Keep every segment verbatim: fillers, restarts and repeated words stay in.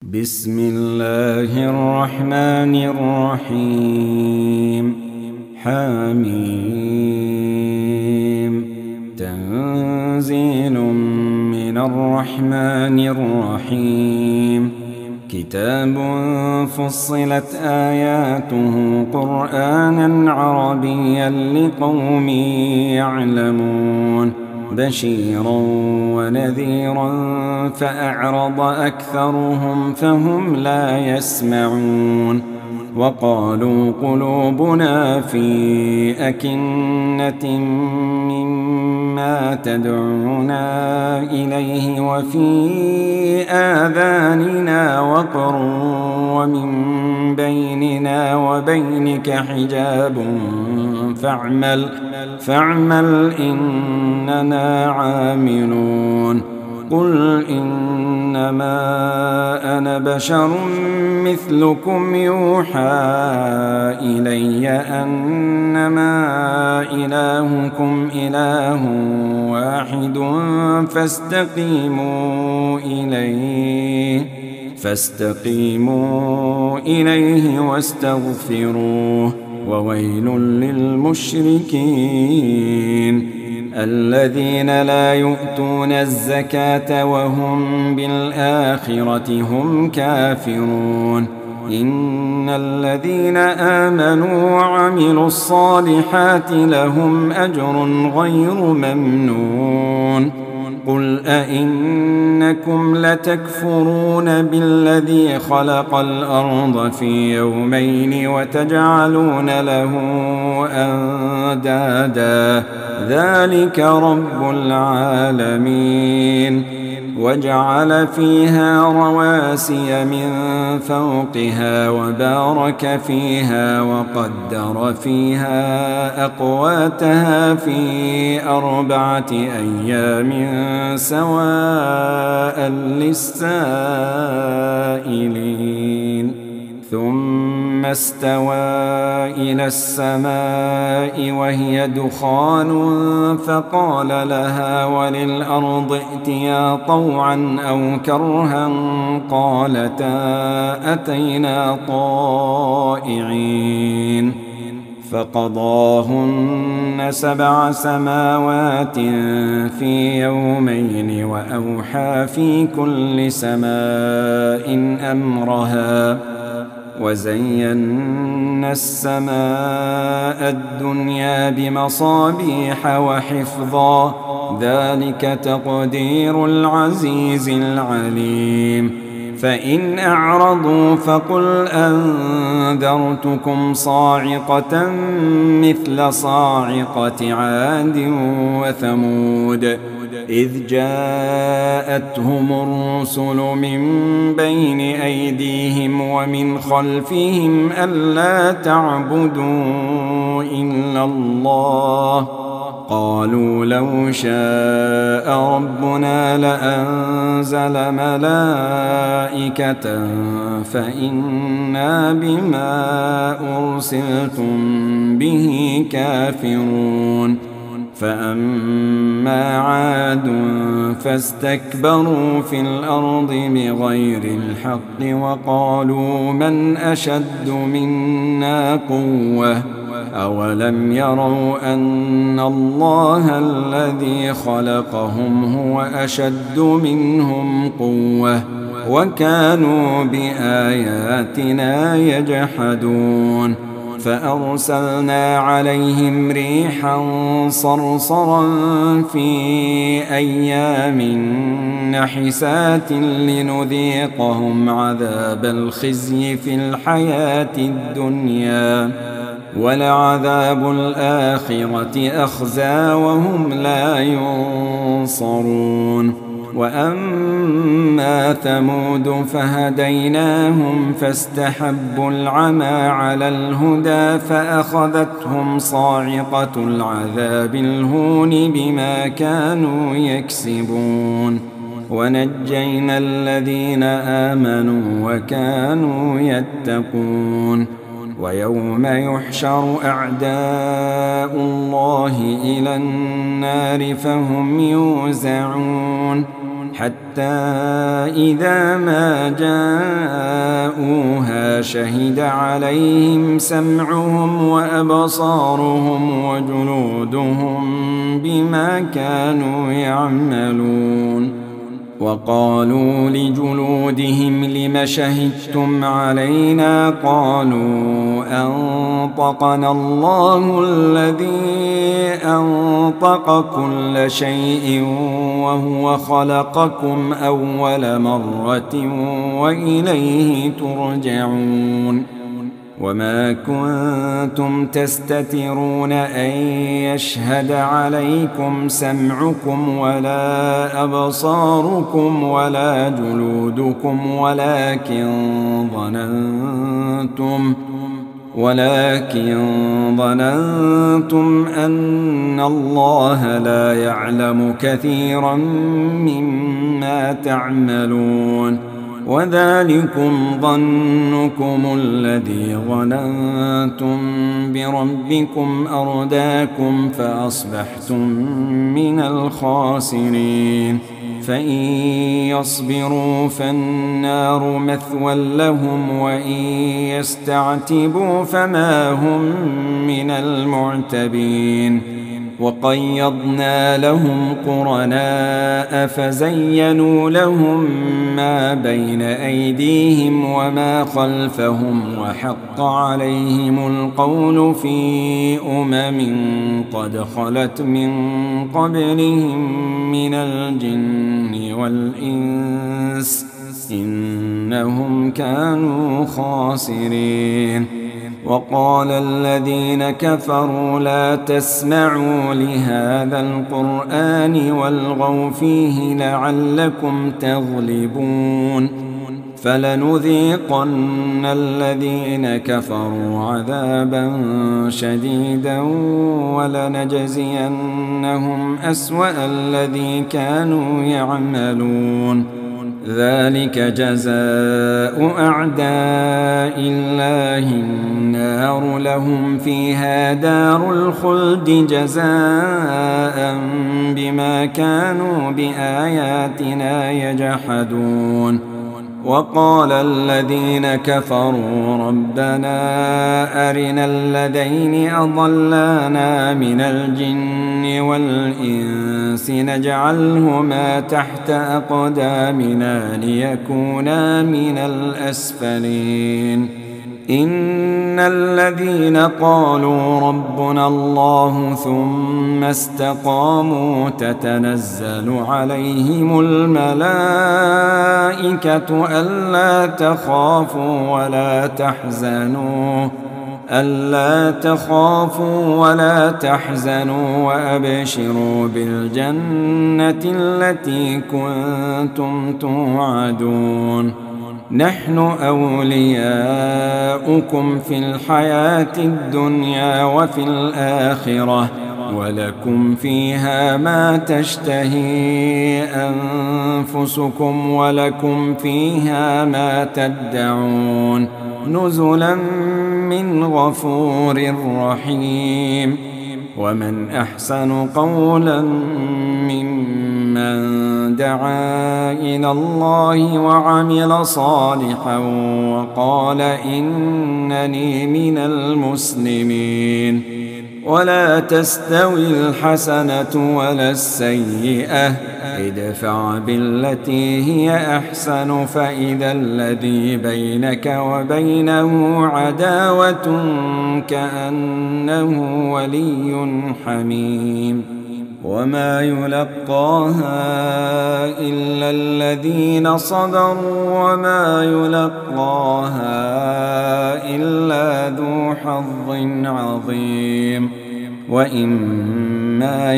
بسم الله الرحمن الرحيم. حميم. تنزيل من الرحمن الرحيم. كتاب فصلت آياته قرآنا عربيا لقوم يعلمون بشيرا ونذيرا فأعرض أكثرهم فهم لا يسمعون. وقالوا قلوبنا في أكنة مما تدعونا إليه وفي آذاننا وقر ومن بيننا وبينك حجاب فاعمل فاعمل إننا عاملون. قل إنما أنا بشر مثلكم يوحى إلي أنما إلهكم إله واحد فاستقيموا إليه فاستقيموا إليه واستغفروه. وويل للمشركين الذين لا يؤتون الزكاة وهم بالآخرة هم كافرون. إن الذين آمنوا وعملوا الصالحات لهم أجر غير ممنون. قل أئنكم لتكفرون بالذي خلق الأرض في يومين وتجعلون له أندادا ذلك رب العالمين. وجعل فيها رواسي من فوقها وبارك فيها وقدر فيها أقواتها في أربعة أيام سواء للسائلين. ثم استوى إلى السماء وهي دخان فقال لها وللأرض ائتيا طوعا أو كرها قالتا أتينا طائعين. فقضاهن سبع سماوات في يومين وأوحى في كل سماء أمرها. وزينا السماء الدنيا بمصابيح وحفظا ذلك تقدير العزيز العليم. فإن أعرضوا فقل أنذرتكم صاعقة مثل صاعقة عاد وثمود إذ جاءتهم الرسل من بين أيديهم ومن خلفهم ألا تعبدوا إلا الله قالوا لو شاء ربنا لأنزل ملائكة فإنا بما أرسلتم به كافرون. فأما عاد فاستكبروا في الأرض بغير الحق وقالوا من أشد منا قوة أولم يروا أن الله الذي خلقهم هو أشد منهم قوة وكانوا بآياتنا يجحدون. فأرسلنا عليهم ريحا صرصرا في أيام نحسات لنذيقهم عذاب الخزي في الحياة الدنيا ولعذاب الآخرة أخزى وهم لا ينصرون. وأما ثمود فهديناهم فاستحبوا العمى على الهدى فأخذتهم صاعقة العذاب الهون بما كانوا يكسبون. ونجينا الذين آمنوا وكانوا يتقون. ويوم يحشر أعداء الله إلى النار فهم يوزعون حتى إذا ما جاءوها شهد عليهم سمعهم وأبصارهم وجلودهم بما كانوا يعملون. وقالوا لجلودهم لم شهدتم علينا؟ قالوا أنطقنا الله الذي أنطق كل شيء وهو خلقكم أول مرة وإليه ترجعون. وما كنتم تستترون أن يشهد عليكم سمعكم ولا أبصاركم ولا جلودكم ولكن ظننتم ولكن ظننتم أن الله لا يعلم كثيرا مما تعملون. وذلكم ظنكم الذي ظننتم بربكم أرداكم فأصبحتم من الخاسرين. فإن يصبروا فالنار مثوى لهم وإن يستعتبوا فما هم من المعتبين. وقيضنا لهم قرناء فزينوا لهم ما بين أيديهم وما خلفهم وحق عليهم القول في أمم قد خلت من قبلهم من الجن والإنس إنهم كانوا خاسرين. وقال الذين كفروا لا تسمعوا لهذا القرآن والغوا فيه لعلكم تغلبون. فلنذيقن الذين كفروا عذابا شديدا ولنجزينهم أسوأ الذي كانوا يعملون. ذلك جزاء أعداء الله النار لهم فيها دار الخلد جزاء بما كانوا بآياتنا يجحدون. وقال الذين كفروا ربنا أرنا الذين أضلانا من الجن والإنس نجعلهما تحت أقدامنا ليكونا من الأسفلين. إن الذين قالوا ربنا الله ثم استقاموا تتنزل عليهم الملائكة ألا تخافوا ولا تحزنوا ألا تخافوا ولا تحزنوا وأبشروا بالجنة التي كنتم توعدون. نحن أولياؤكم في الحياة الدنيا وفي الآخرة ولكم فيها ما تشتهي أنفسكم ولكم فيها ما تدعون نزلا من غفور رحيم. ومن أحسن قولا ممن دعا إلى الله وعمل صالحا وقال إنني من المسلمين. ولا تستوي الحسنة ولا السيئة ادفع بالتي هي أحسن فإذا الذي بينك وبينه عداوة كأنه ولي حميم. وما يلقاها إلا الذين صبروا وما يلقاها إلا ذو حظ عظيم. وإما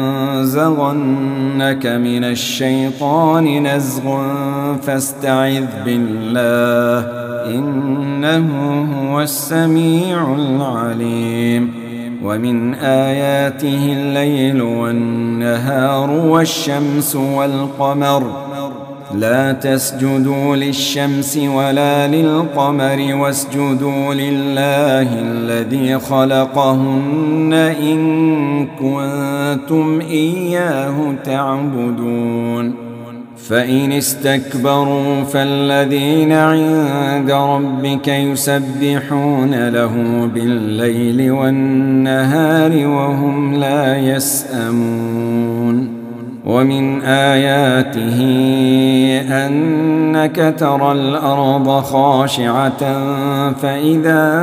ينزغنك من الشيطان نزغ فاستعذ بالله إنه هو السميع العليم. ومن آياته الليل والنهار والشمس والقمر لا تسجدوا للشمس ولا للقمر واسجدوا لله الذي خلقهن إن كنتم إياه تعبدون. فإن استكبروا فالذين عند ربك يسبحون له بالليل والنهار وهم لا يسأمون. ومن آياته أنك ترى الأرض خاشعة فإذا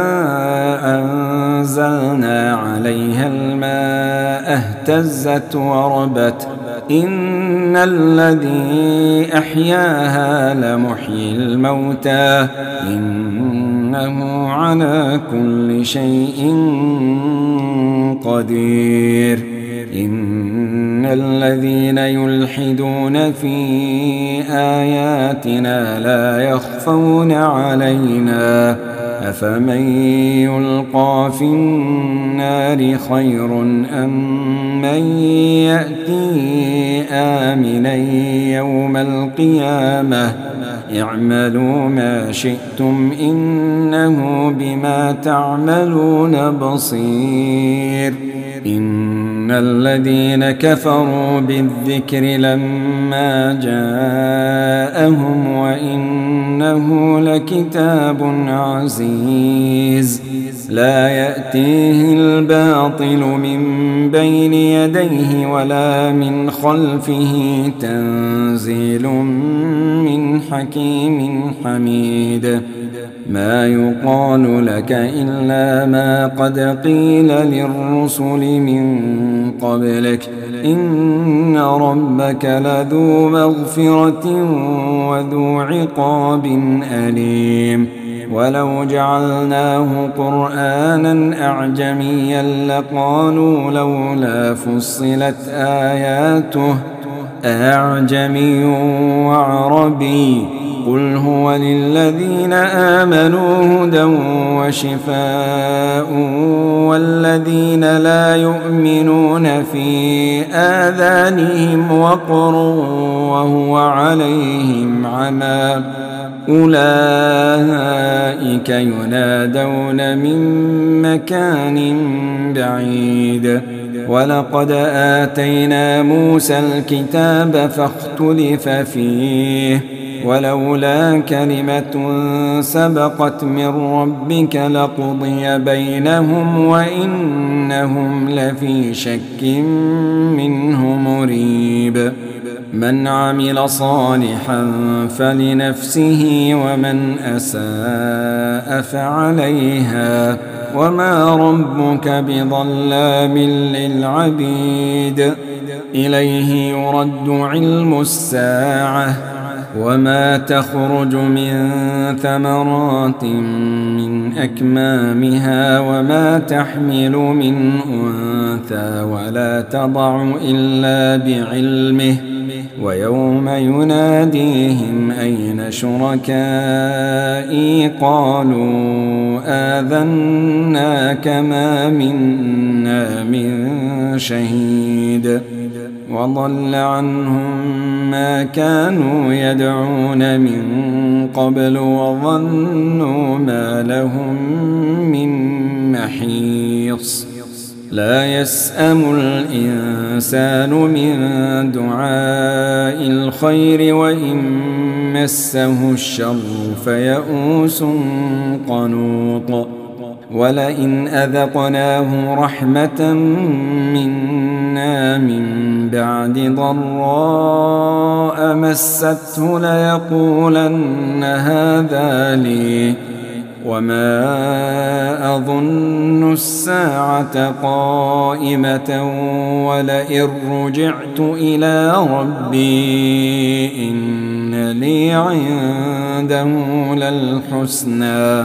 أنزلنا عليها الماء اهتزت وربت إن الذي أحياها لمحيي الموتى إنه على كل شيء قدير. إن الذين يلحدون في آياتنا لا يخفون علينا أفمن يلقى في النار خير أم من يأتي آمنا يوم القيامة اعملوا ما شئتم إنه بما تعملون بصير. إن الذين كفروا بالذكر لما جاءهم وإنه لكتاب عزيز لا يأتيه الباطل من بين يديه ولا من خلفه تنزيل من حكيم حميد. ما يقال لك إلا ما قد قيل للرسل من قبلك إن ربك لذو مغفرة وذو عقاب أليم. ولو جعلناه قرآنا أعجميا لقالوا لولا فصلت آياته أعجمي وعربي قل هو للذين آمنوا هدى وشفاء والذين لا يؤمنون في آذانهم وقر وهو عليهم عمى أولئك ينادون من مكان بعيد. ولقد آتينا موسى الكتاب فاختلف فيه ولولا كلمة سبقت من ربك لقضي بينهم وإنهم لفي شك منه مريب. من عمل صالحا فلنفسه ومن أساء فعليها وما ربك بظلام للعبيد. إليه يرد علم الساعة وما تخرج من ثمرات من أكمامها وما تحمل من أنثى ولا تضع إلا بعلمه ويوم يناديهم أين شركائي قالوا آذناك ما منا من شهيد. وضل عنهم ما كانوا يدعون من قبل وظنوا ما لهم من محيص. لا يسأم الإنسان من دعاء الخير وإن مسه الشر فيئوس قنوط. ولئن أذقناه رحمة منا من بعد ضراء مسته ليقولن هذا لي وما أظن الساعة قائمة ولئن رجعت إلى ربي إن لي عنده للحسنى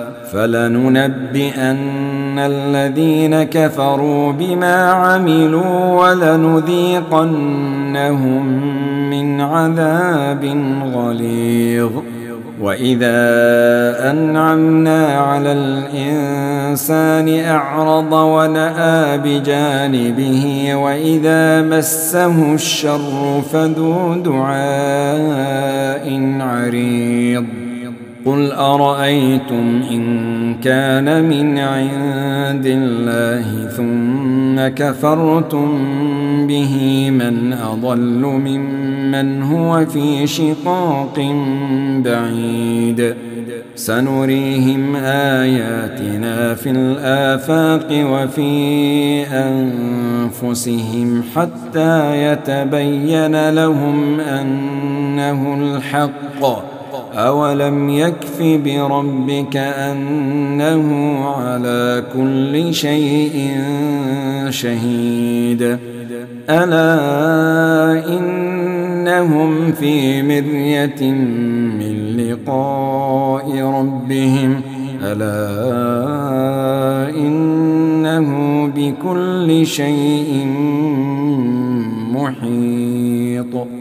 فلننبئن الذين كفروا بما عملوا ولنذيقنهم من عذاب غليظ. وإذا أنعمنا على الإنسان أعرض ونأى بجانبه وإذا مسه الشر فذو دعاء عريض. قل أرأيتم إن كان من عند الله ثم كفرتم به من أضل ممن هو في شقاق بعيد سنريهم آياتنا في الآفاق وفي أنفسهم حتى يتبين لهم أنه الحق أولم يكف بربك أنه على كل شيء شهيد ألا إنهم في مرية من لقاء ربهم ألا إنه بكل شيء محيط.